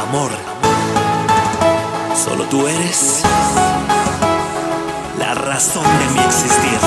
Amor, solo tú eres la razón de mi existir.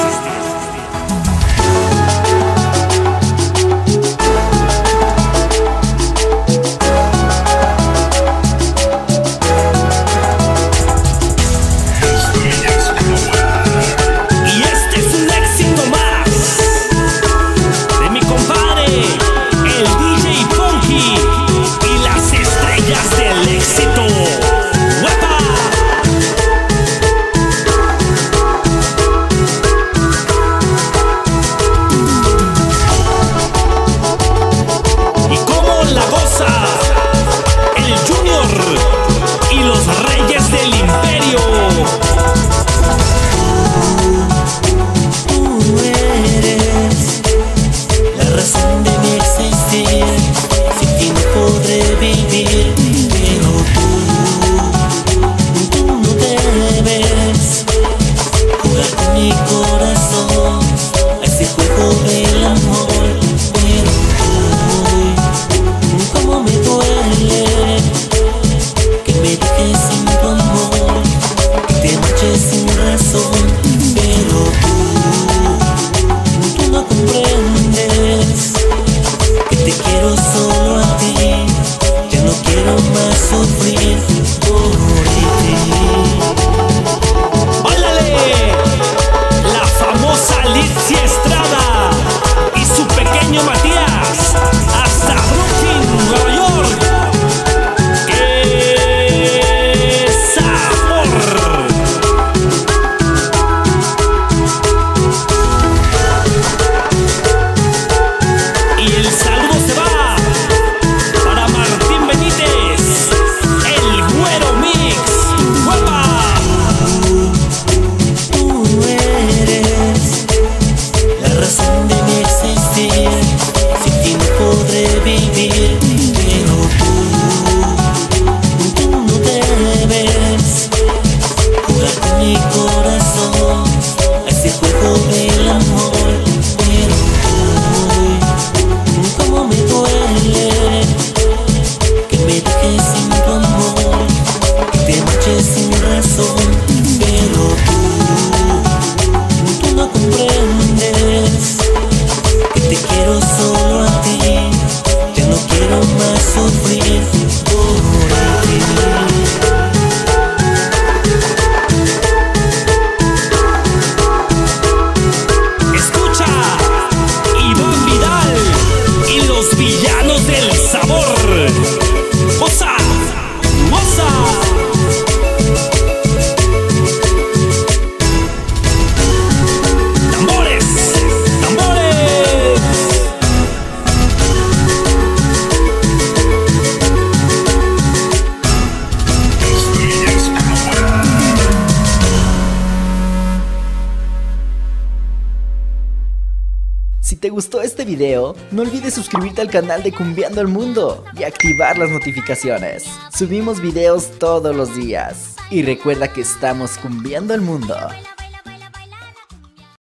Si te gustó este video, no olvides suscribirte al canal de Cumbiando el Mundo y activar las notificaciones. Subimos videos todos los días. Y recuerda que estamos cumbiando el mundo.